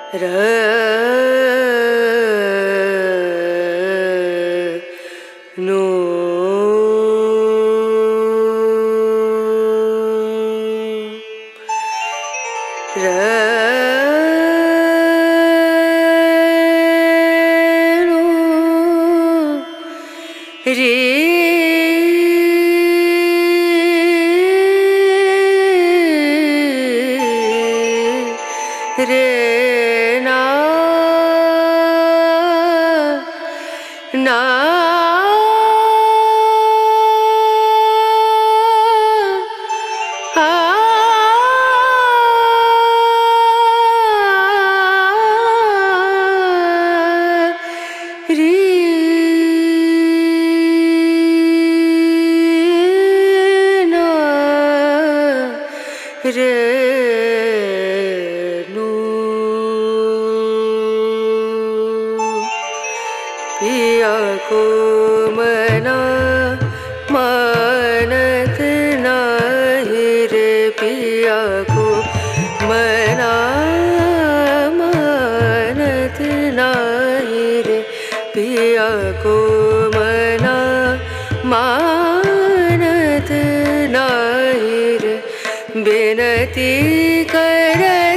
र no रे रे ना ना रे ना रे नु पिया को मना मानत नाही रे पिया को मना मानत नाही रे पिया को मना मानत नाही रे बिनती कर